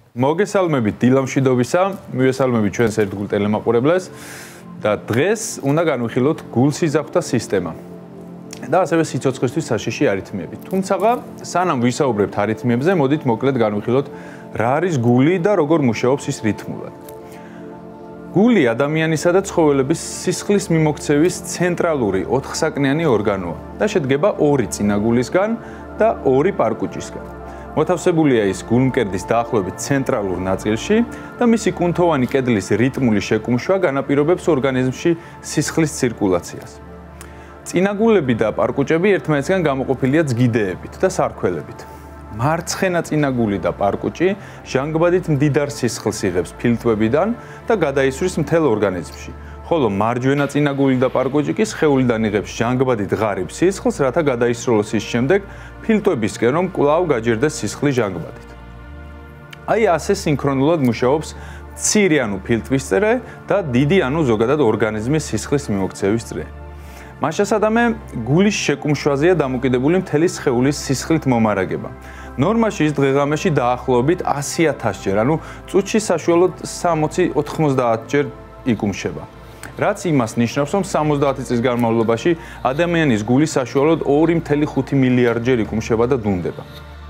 მოგესალმებით დილამშვიდობისა, მივესალმებით ჩვენს ერთგულ ტელემაყურებლებს და დღეს უნდა განვიხილოთ გულსიზრახთა სისტემა და ასევე სიცოცხლისთვის საშიში არითმიები. თუმცა, სანამ ვისაუბრებთ არითმიებზე, მოდით მოკლედ განვიხილოთ რა არის გული და როგორ მუშაობს ის რითმულად. გული ადამიანისა და ცხოველების სისხლის მიმოქცევის ცენტრალური 4-საკნიანი ორგანოა და შედგება 2 წინაგულისგან და 2 პარკუჭისგან. მოთავსებულია ის გულმკერდის დაახლოებით ცენტრალურ ნაწილში და მისი კუნთოვანი კედლის რიტმული შეკუმშვა განაპირობებს ორგანიზმში სისხლის ცირკულაციას. წინაგულები და პარკუჭები ერთმანეთისგან გამოყოფილია ზგიდეებით და სარქველებით. მარცხენა წინაგული და პარკუჭი ჟანგბადით მდიდარ სისხლს იღებს ფილტვებიდან და გადაისვრის მთელ ორგანიზმში. ხოლო მარჯვენა წინაგული და პარკუჭი კი სხეულიდან იღებს ჟანგბადით ღარიბ სისხლს, რათა გადაისროლოს ის შემდეგ ფილტვებისკენ, რომ კვლავ გაჯერდეს სისხლი ჟანგბადით. აი ასე სინქრონულად მუშაობს მცირე ანუ ფილტვის წრე და დიდი ანუ ზოგადად ორგანიზმის სისხლის მიმოქცევის წრე. მაშასადამე გულის შეკუმშვაზეა დამოკიდებული მთელი სხეულის სისხლით მომარაგება. ნორმაში ის დღე-ღამეში დაახლოებით 100,000 ჯერ, ანუ წუთში საშუალოდ 60-90 ჯერ იკუმშება. რაც იმას ნიშნავს, რომ 70 წლის განმავლობაში ადამიანის გული საშუალოდ 2.5 მილიარდ ჯერ იკუმშება და დუნდება.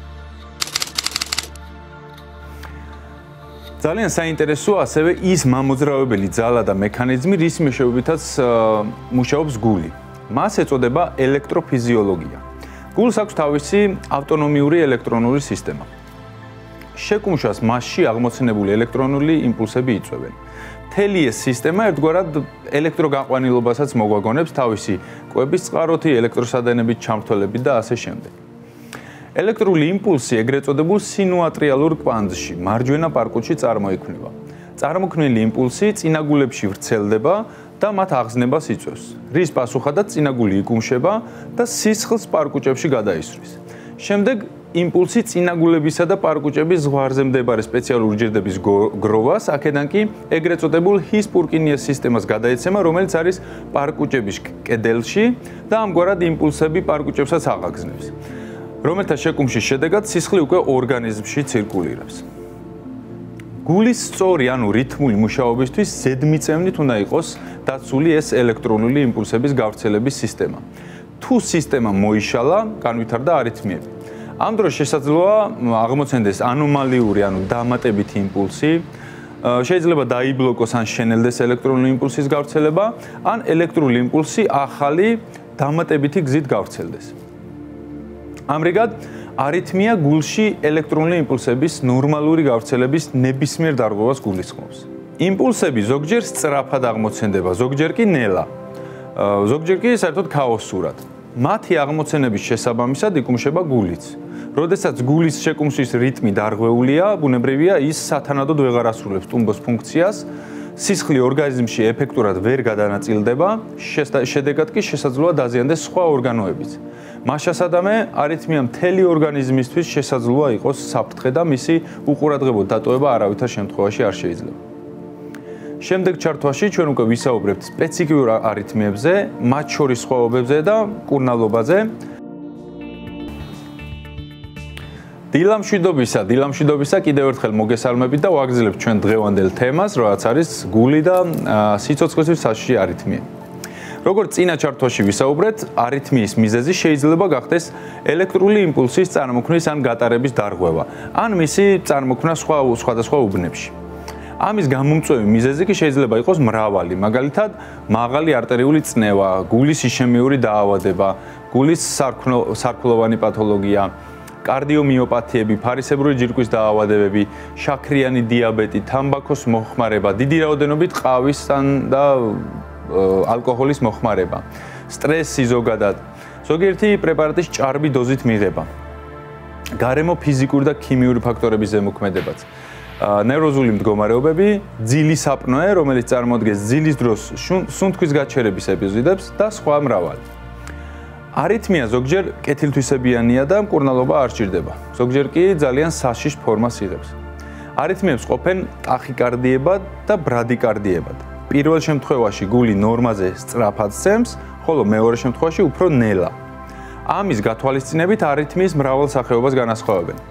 ძალიან საინტერესოა ასევე ის მამოძრავებელი ძალა და მექანიზმი, რის მეშვეობითაც მუშაობს გული. მას ეწოდება ელექტროფიზიოლოგია. გულს აქვს თავისი ავტონომიური ელექტრონული სისტემა. შეკუმშვას მასში აღმოცენებული ელექტრონული იმპულსები იწვევენ. მთელი ეს სისტემა ერთგვარად ელექტროგაყვანილობასაც მოგვაგონებს თავისი კვების წყაროთი, ელექტროსადენებით ჩამრთველებით და ასე შემდეგ. ელექტრული იმპულსი ეგრეთ წოდებულ სინუატრიალურ კვანძში, მარჯვენა პარკუჭში წარმოიქმნება. წარმოქმნილი იმპულსი წინაგულებში ვრცელდება და მათ აღზნებას იწვევს, რის პასუხადაც წინაგული იკუმშება და სისხლს პარკუჭებში გადაისვრის. შემდეგ იმპულსი წინაგულებისა და პარკუჭების ზღვარზე მდებარე სპეციალური ჯირდების გროვას, აქედან კი ეგრეთ წოდებულ ჰისპურკინიას სისტემას გადაეცემა, რომელიც არის პარკუჭების კედელში და ამგვარად იმპულსები პარკუჭებსაც აღაგზნებს, რომელთა შეკუმშვის შედეგად სისხლი უკვე ორგანიზმში ცირკულირებს. გულის სწორი ანუ რითმული მუშაობისთვის ზედმიწევნით უნდა იყოს დაცული ეს ელექტრონული იმპულსების გავრცელების სისტემა. თუ სისტემა მოიშალა, განვითარდა არითმიები. ამ დროს შესაძლოა აღმოცენდეს ანომალიური ანუ დამატებითი იმპულსი, შეიძლება დაიბლოკოს ან შენელდეს ელექტრონული იმპულსის გავრცელება, ან ელექტრული იმპულსი ახალი დამატებითი გზით გავრცელდეს. ამრიგად, არითმია გულში ელექტრონული იმპულსების ნორმალური გავრცელების ნებისმიერ დარღვევას გულისხმობს. იმპულსები ზოგჯერ სწრაფად აღმოცენდება, ზოგჯერ კი ნელა, ზოგჯერ კი საერთოდ ქაოსურად. მათი აღმოცენების შესაბამისად იკუმშება გულიც. როდესაც გულის შეკუმშვის რიტმი დარღვეულია, ბუნებრივია ის სათანადოდ ვეღარ ასრულებს ტუმბოს ფუნქციას, სისხლი ორგანიზმში ეფექტურად ვერ გადანაწილდება, შედეგად კი შესაძლოა დაზიანდეს სხვა ორგანოებიც. მაშასადამე არითმია მთელი ორგანიზმისთვის შესაძლოა იყოს საფრთხე და მისი უყურადღებოდ დატოვება არავითარ შემთხვევაში არ შეიძლება. შემდეგ ჩართვაში ჩვენ უკვე ვისაუბრებთ სპეციფიურ არითმიებზე, მათ შორის სხვაობებზე და მკურნალობაზე. დილამშვიდობისა კიდევ ერთხელ მოგესალმებით და ვაგრძელებთ ჩვენ დღევანდელ თემას, რაც არის გული და სიცოცხლისთვის საშიში არითმიები. როგორც წინა ჩართვაში ვისაუბრეთ, არითმიის მიზეზი შეიძლება გახდეს ელექტრული იმპულსის წარმოქმნის ან გატარების დარღვევა, ან მისი წარმოქმნა სხვადასხვა უბნებში. ამის გამომწვევი მიზეზი კი შეიძლება იყოს მრავალი, მაგალითად, მაღალი არტერიული წნევა, გულის იშემიური დაავადება, გულის სარქლოვანი პათოლოგია, კარდიომიოპათიები, ფარისებური ჯირკვის დაავადებები, შაქრიანი დიაბეტი, თამბაქოს მოხმარება, დიდი რაოდენობით ყავის და ალკოჰოლის მოხმარება, სტრესი ზოგადად, ზოგიერთი პრეპარატის ჭარბი დოზით მიღება, გარემო ფიზიკური და ქიმიური ფაქტორების ზემოქმედებაც, ნევროზული მდგომარეობები, ძილის აპნოე, რომელიც წარმოადგენს ძილის დროს სუნთქვის გაჩერების ეპიზოდებს და სხვა მრავალი. არითმია ზოგჯერ კეთილთვისებიანია და მკურნალობა არ სჭირდება, ზოგჯერ კი ძალიან საშიშ ფორმას იღებს. არითმიებს ყოფენ ტახიკარდიებად და ბრადიკარდიებად. პირველ შემთხვევაში გული ნორმაზე სწრაფად სცემს, ხოლო მეორე შემთხვევაში უფრო ნელა. ამის გათვალისწინებით არითმიის მრავალ სახეობას განასხვავებენ.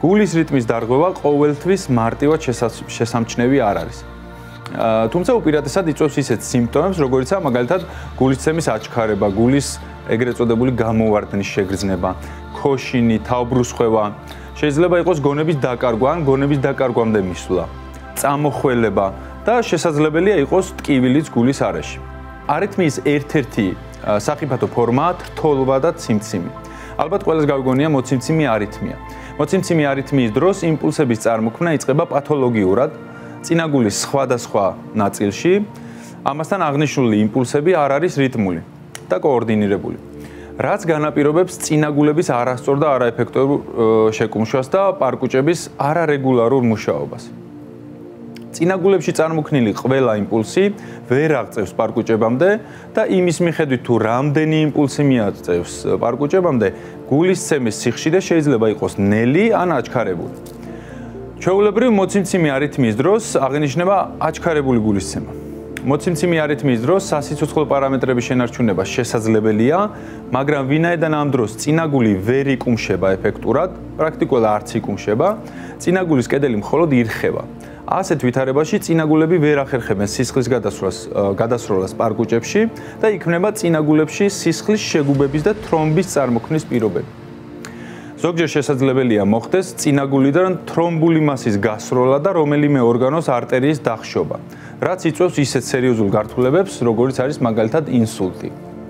გულის რიტმის დარღვევა ყოველთვის მარტივად შესამჩნევი არ არის. თუმცა უპირატესად იწვევს ისეთ სიმპტომებს, როგორიცაა მაგალითად გულისცემის აჩქარება, გულის ეგრეთ წოდებული გამოვარდნის შეგრძნება, ქოშინი, თავბრუსხვევა, შეიძლება იყოს გონების დაკარგვა ან გონების დაკარგვამდე მისვლა, წამოხველება და შესაძლებელია იყოს ტკივილიც გულის არეში. არითმიის ერთ-ერთი სახიფათო ფორმაა თრთოლვა და ციმციმი. ალბათ ყველას გავიგონია მოციმციმი არითმია. მოციმციმი არითმიის დროს იმპულსების წარმოქმნა იწყება პათოლოგიურად, წინაგულის სხვადასხვა ნაწილში, ამასთან აღნიშნული იმპულსები არ არის რიტმული და კოორდინირებული. რაც განაპირობებს წინაგულების არასწორ და არაეფექტურ შეკუმშვას და პარკუჭების არარეგულარულ მუშაობას. წინაგულებში წარმოქმნილი ყველა იმპულსი ვერ აღწევს პარკუჭებამდე და იმის მიხედვით თუ რამდენი იმპულსი მიაღწევს პარკუჭებამდე, გულისცემის სიხშირე შეიძლება იყოს ნელი ან აჩქარებული. ჩვეულებრივ მოციმციმი არითმიის დროს აღინიშნება აჩქარებული გულისცემა. მოციმციმი არითმიის დროს სასიცოცხლო პარამეტრების შენარჩუნება შესაძლებელია, მაგრამ ვინაიდან ამ დროს წინაგული ვერ იკუმშება ეფექტურად, პრაქტიკულად არც იკუმშება, წინაგულის კედელი მხოლოდ ირხება. ასეთ ვითარებაში წინაგულები ვერ ახერხებენ სისხლის გადასროლას პარკუჭებში და იქმნება წინაგულებში სისხლის შეგუბების და თრომბის წარმოქმნის პირობები. ზოგჯერ შესაძლებელია მოხდეს წინაგულიდან თრომბული მასის გასროლა და რომელიმე ორგანოს არტერიის დახშობა, რაც იწვევს ისეთ სერიოზულ გართულებებს, როგორიც არის მაგალითად ინსულტი.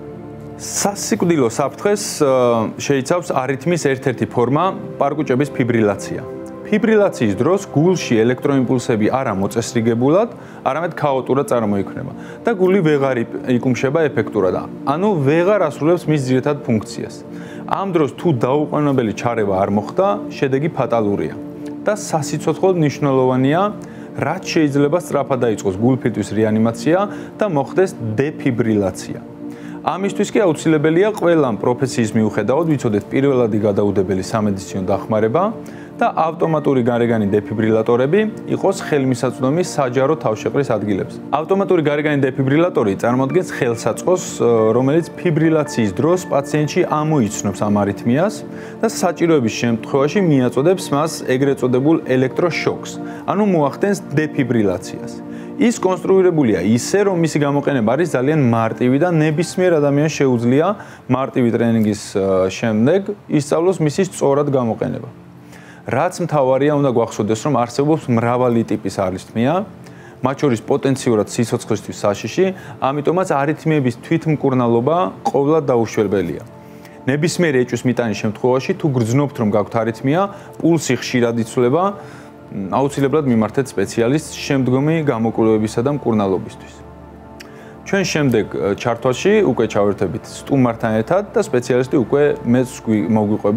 სასიკვდილო საფრთხეს შეიცავს არითმიის ერთ-ერთი ფორმა პარკუჭების ფიბრილაცია. ფიბრილაციის დროს გულში ელექტროიმპულსები არა მოწესრიგებულად, არამედ ქაოტურად წარმოიქმნება და გული ვეღარ იკუმშება ეფექტურად, ანუ ვეღარ ასრულებს მის ძირითად ფუნქციას. ამ დროს თუ დაუყოვნებელი ჩარევა არ მოხდა, შედეგი ფატალურია და სასიცოცხლოდ მნიშვნელოვანია, რაც შეიძლება სწრაფად დაიწყოს გულფირტვის რეანიმაცია და მოხდეს დეფიბრილაცია. ამისთვის კი აუცილებელია ყველა პროფესიის მიუხედავად ვიცოდეთ პირველადი გადაუდებელი სამედიცინო დახმარება და ავტომატური გარეგანი დეფიბრილატორები იყოს ხელმისაწვდომი საჯარო თავშეყრის ადგილებზე. ავტომატური გარეგანი დეფიბრილატორი წარმოადგენს ხელსაწყოს, რომელიც ფიბრილაციის დროს პაციენტში ამოიცნობს ამ არითმიას და საჭიროების შემთხვევაში მიაწოდებს მას ეგრეთ წოდებულ ელექტროშოკს, ანუ მოახდენს დეფიბრილაციას. ის კონსტრუირებულია ისე, რომ მისი გამოყენება არის ძალიან მარტივი და ნებისმიერ ადამიანს შეუძლია მარტივი ტრენინგის შემდეგ ისწავლოს მისი სწორად გამოყენება. რაც მთავარია, უნდა გვახსოვდეს, რომ არსებობს მრავალი ტიპის არითმია, მათ შორის პოტენციურად სიცოცხლისთვის საშიში, ამიტომაც არითმიების თვითმკურნალობა ყოვლად დაუშვებელია. ნებისმიერი ეჭვის მიტანის შემთხვევაში, თუ გრძნობთ, რომ გაქვთ არითმია, პულსი ხშირად იცვლება, აუცილებლად მიმართეთ სპეციალისტს შემდგომი გამოკვლევებისა და მკურნალობისთვის. ჩვენ შემდეგ ჩართვაში უკვე ჩავერთებით სტუმართან ერთად და სპეციალისტი უკვე მეც მოგვიყვება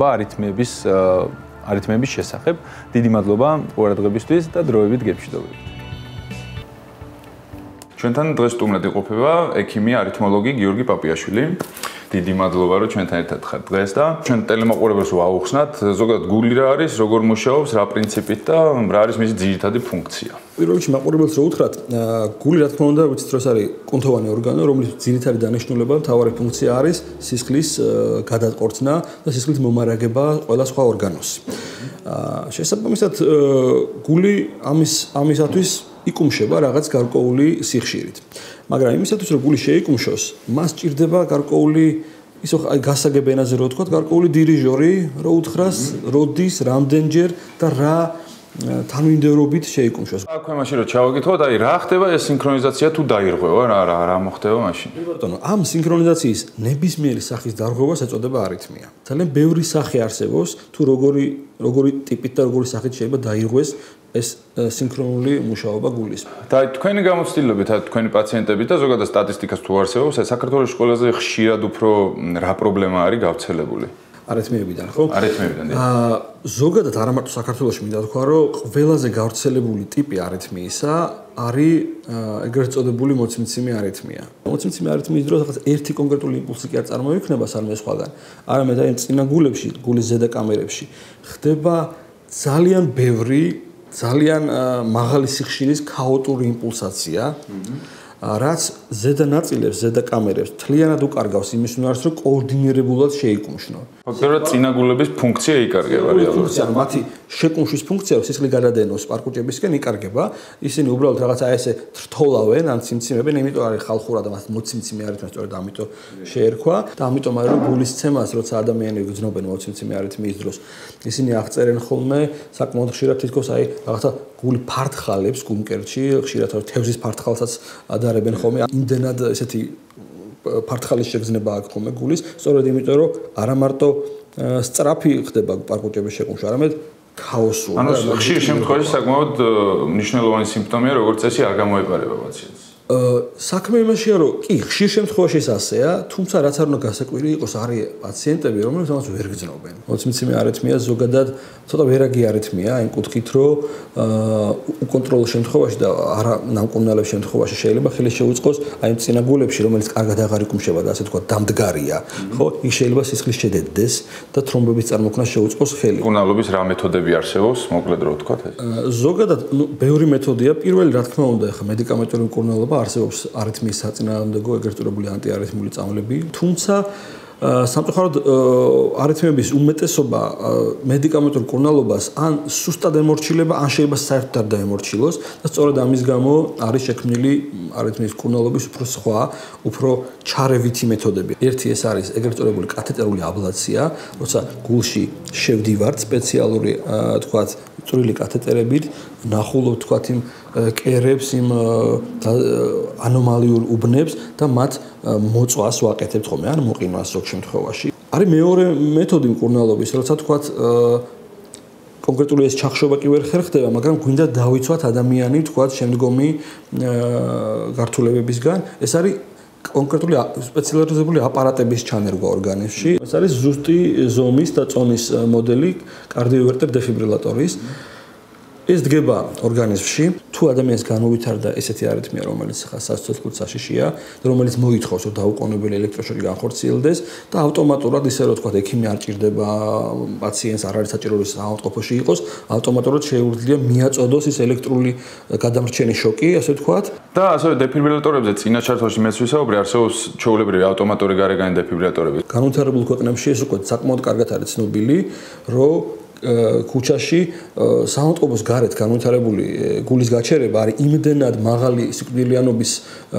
არითმიების შესახებ. დიდი მადლობა ყურადღებისთვის და დროებით გებშვიდობებით. ჩვენთან დღეს სტუმრად იყოფება ექიმი არითმოლოგი გიორგი პაპიაშვილი. დიდი მადლობა, რომ ჩვენთან ერთად ხართ დღეს და ჩვენ ტელემოყურებელს ვაუხსნათ, ზოგადად გული რა არის, როგორ მუშაობს, რა პრინციპით და რა არის მისი ძირითადი ფუნქცია. პირველ რიგში მაყურებელს რო უთხრათ, გული რა თქმა უნდა, ვიცით რომ არის კუნთოვანი ორგანო, რომლის ძირითადი დანიშნულება, მთავარი ფუნქცია არის სისხლის გადაყორცნა და სისხლის მომარაგება ყველა სხვა ორგანოს. შესაბამისად, გული ამისათვის იკუმშება რაღაც გარკვეული სიხშირით. მაგრამ იმისათვის რომ გული შეიკუმშოს, მას ჭირდება გარკვეული ისო გასაგებ ენაზე რო ვთქვათ, გარკვეული დირიჟორი, რო უთხრას, როდის, რამდენჯერ და რა თანმიმდევრობით შეიკუმშოს. აქვე მაშინ რომ ჩავაკითხოთ, აი რა ხდება ეს სინქრონიზაცია თუ დაირღვევა, რა მოხდება მაშინ? ბატონო, ამ სინქრონიზაციის ნებისმიერი სახის დარღვევას ეწოდება არითმია. ძალიან ბევრი სახე არსებობს, თუ როგორი ტიპით და როგორი სახით შეიძლება დაირღვეს ეს სინქრონული მუშაობა გულის. და თქვენი გამოცდილებით, თქვენი პაციენტები და ზოგადად სტატისტიკას თუ არსებობს, საქართველოში ყველაზე ხშირად უფრო რა პრობლემა არის გავრცელებული? არითმიებიდან, ხო? არითმიებიდან. ზოგადად არა მარტო საქართველოში მინდა თქვა, რომ ყველაზე გავრცელებული ტიპი არითმიისა არის ეგრეთ წოდებული მოციმციმი არითმია. მოციმციმი არითმიის დროს რაღაც ერთი კონკრეტული იმპულსი კი არ წარმოიქმნება სამე სხვაგან, არამედ აი წინა გულებში, გულის ზედა კამერებში ხდება ძალიან ბევრი ძალიან მაღალი სიხშირის ქაოტური იმპულსაცია, რაც ზედა ნაწილებს, ზედა კამერებს თლიანად უკარგავს იმის უნარს, რომ კოორდინირებულად შეიკუმშნო. ფაქტობრივად წინაგულების ფუნქცია იკარგება რეალურად. მათი შეკუმშვის ფუნქცია, რომ სისხლი გადადენოს პარკუჭებისკენ იკარგება. ისინი უბრალოდ რაღაცა ესე თრთოლავენ, ან ციმციმებენ, იმიტომ არის ხალხურად მას მოციმციმე არითმია, სწორედ ამიტომ შეერქვა და ამიტომ არის რომ გულისცემას, როცა ადამიანები გრძნობენ მოციმციმე არითმიის დროს, ისინი აღწერენ ხოლმე საკმაოდ ხშირად თითქოს აი რაღაცა გული ფარტხალებს გულმკერდში, ხშირად თევზის ფარტხალსაც ადარებენ ხოლმე. იმდენად ესეთი ფარტხალის შეგრძნება აქვს ხოლმე გულის, სწორედ იმიტომ რომ არა მარტო სწრაფი ხდება პარკუჭების შეკუმშვა, არამედ ქაოსური. ანუ ხშირ შემთხვევაში საკმაოდ მნიშვნელოვანი სიმპტომია, როგორც წესი არ გამოეპარება პაციენტს. საქმე იმაშია, რომ კი, ხშირ შემთხვევაში ეს ასეა, თუმცა რაც არ უნდა გასაკვირი იყოს, არის პაციენტები, რომლებიც ამას ვერ გრძნობენ. მოციმციმე არითმია ზოგადად ცოტა ვერაგი არითმია, იმ კუთხით, რომ უკონტროლო შემთხვევაში და არა ნამკურნალების შემთხვევაში შეიძლება ხელი შეუწყოს აი ამ წინა გულებში, რომელიც კარგად აღარ იკუმშება და ასე თქვა დამდგარია, ხო? იქ შეიძლება სისხლის შედედეს და თრომბების წარმოქმნა შეუწყოს ხელი. მკურნალობის რა მეთოდები არსებობს, მოკლედ რო ვთქვათ ეს? ზოგადად, ბევრი მეთოდია. პირველი, რა თქმა უნდა, ახლა მედიკამენტური მკურნალობა არსებობს არითმიის საწინააღმდეგო ეგრეთურებული ანტიარითმული წამლები, თუმცა სამწუხაროდ არითმიების უმეტესობა მედიკამენტურ მკურნალობას ან სუსტად ემორჩილება, ან შეიძლება საერთოდ არ დაემორჩილოს და სწორედ ამის გამო არის შექმნილი არითმიის მკურნალობის უფრო სხვა, უფრო ჩარევითი მეთოდები. ერთი ეს არის ეგრეთურებული კათეტერული აბლაცია, როცა გულში შევდივართ სპეციალური თქვათ წვრილი კათეტერებით, ნახულობ თქვათ იმ კერებს, იმ ანომალიურ უბნებს და მათ მოწვას ვაკეთებთ ხოლმე, ან მოყინვას ზოგ შემთხვევაში. არის მეორე მეთოდი მკურნალობის, როცა თქვათ კონკრეტული ეს ჩახშობა კი ვერ ხერხდება, მაგრამ გვინდა დავიცვათ ადამიანი თქვათ შემდგომი გართულებებისგან. ეს არის კონკრეტული სპეციალიზებული აპარატების ჩანერგვა ორგანიზმში. ეს არის ზუსტი ზომის და წონის მოდელი კარდიოვერტერ დეფიბრილატორის. ეს დგება ორგანიზმში, თუ ადამიანს განუვითარდა ესეთი არითმია, რომელიც ხა სასიცოცხლო საშიშია, რომელიც მოითხოვს, რომ დაუყოვნებელი ელექტროშოკი განხორციელდეს და ავტომატურად ისე რომ თქვა, ექიმი არ ჭირდება პაციენტს, არ არის საჭირო რომ საავადმყოფოში იყოს, ავტომატურად შეუძლია მიაწოდოს ის ელექტრული გადამრჩენის შოკი, ასე ვთქვათ. და ასევე დეფიბრილატორებზე წინა ჩართვაში მეც ვისაუბრე, არსებობს ჩვეულებრივი ავტომატური გარეგანი დეფიბრილატორები. განვითარებულ ქვეყნებში ეს უკვე საკმაოდ კარგად არის ცნობილი, რომ ქუჩაში საავადმყოფოს გარეთ განვითარებული გულის გაჩერება არის იმდენად მაღალი სიკვდილიანობის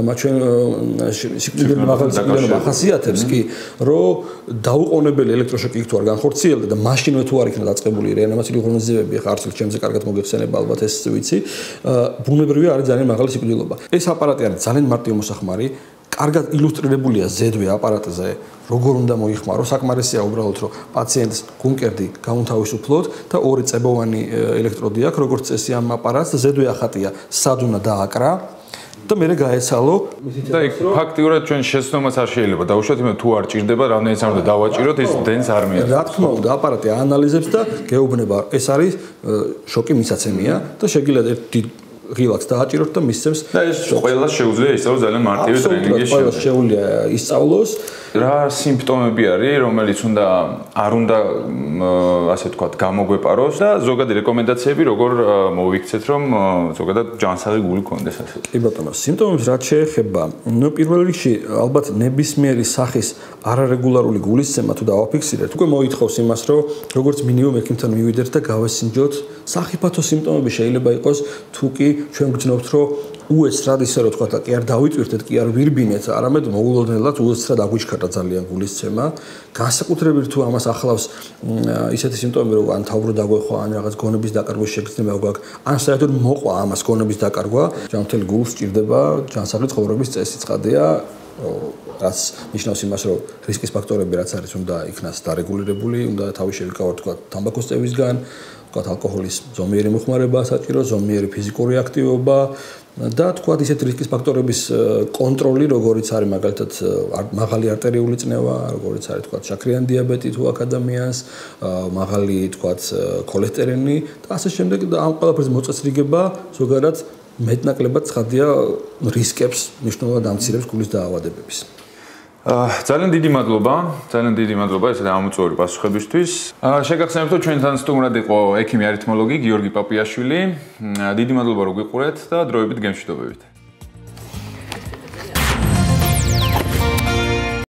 სიკვდილიანობა ახასიათებს კი, რომ დაუყოვნებელი ელექტროშოკი იქ თუ არ განხორციელდა და მაშინვე თუ არ იქნა დაწყებული რეანიმაციული ღონისძიებები, ხა არც ჩემზე კარგად მოგეხსენება ალბათ ეს ვიცი, ბუნებრივია არის ძალიან მაღალი სიკვდილობა. ეს აპარატი არის ძალიან მარტივ მოსახმარი, კარგად ილუსტრირებულია ზედვე აპარატზე, როგორ უნდა მოიხმარო, საკმარისია უბრალოდ რომ პაციენტს გულმკერდი გაუნთავისუფლოთ და ორი წებოვანი ელექტროდი აქვს, როგორც წესი ამ აპარატს და ზედვე ახატია, სად უნდა დააკრა და მერე გაეცალო. და იქ ფაქტიურად ჩვენ შეცდომაც არ შეიძლება დავუშვათ, იმიტომ თუ არ ჭირდება, რამდენიც არ უნდა დავაჭიროთ, ის დენს არ მიიღებს. რა თქმა უნდა, აპარატი აანალიზებს და გეუბნება, ეს არის შოკი მისაცემია და შეგიძლიათ ერთი ღილაკს დააჭიროთ და მისცემს და ეს ყველას შეუძლია ისწავლოს ძალიან მარტივი ტრენინგის ყველას შეუძლია ისწავლოს. რა სიმპტომები არის, რომელიც არ უნდა ასე ვთქვათ, გამოგვეპაროს და ზოგადი რეკომენდაციები როგორ მოვიქცეთ, რომ ზოგადად ჯანსაღი გული გქონდეს ასე. კი ბატონო, სიმპტომებს რაც შეეხება, პირველ რიგში ალბათ ნებისმიერი სახის არარეგულარული გულისცემა თუ დავაფიქსირეთ, უკვე მოითხოვს იმას, რომ როგორც მინიმუმ ექიმთან მივიდეთ და გავესინჯოთ. სახიფათო სიმპტომები შეიძლება იყოს თუ კი ჩვენ გძნობთ, რომ უეცრად ისე რომ თქვა და კი არ დავიწვირთეთ, კი არ ვირბინეთ, არამედ მოულოდნელად უეცრად აგვიჩქარდა ძალიან გულისცემა. განსაკუთრებით თუ ამას ახლავს ისეთი სიმპტომები, რომ ან თავბრო დაგვეხვა, ან რაღაც გონების დაკარგვის შეგრძნება გვაქვს, ან საერთოდ მოყვა ამას გონების დაკარგვა, ჯანმრთელი გულს სჭირდება ჯანსაღი ცხოვრების წესი ცხადია, რაც ნიშნავს იმას, რომ რისკის ფაქტორები რაც არის, უნდა იქნას დარეგულირებული, უნდა თავი შევიკავოთ თქვა თამბაქოს წევისგან, თქვა ალკოჰოლის ზომიერი მოხმარება საჭირო, ზომიერი ფიზიკური აქტივობა და თქვა ისეთ რისკის ფაქტორების კონტროლი, როგორიც არის მაგალითად მაღალი არტერიული წნევა, როგორიც არის თქვა შაქრიანი დიაბეტი თუ აქ ადამიანს, მაღალი თქვა ქოლესტერინი და ასე შემდეგ და ამ ყველაფერზე მოწესრიგება ზოგადად მეტნაკლებად ცხადია რისკებს მნიშვნელოვნად ამცირებს გულის დაავადებების. ძალიან დიდი მადლობა ესეთი ამოწვეული პასუხებისთვის. შეგახსენებთ, რომ ჩვენთან სტუმრად იყო ექიმი არითმოლოგი გიორგი პაპიაშვილი. დიდი მადლობა რომ გიყურეთ და დროებით გემშვიდობებით.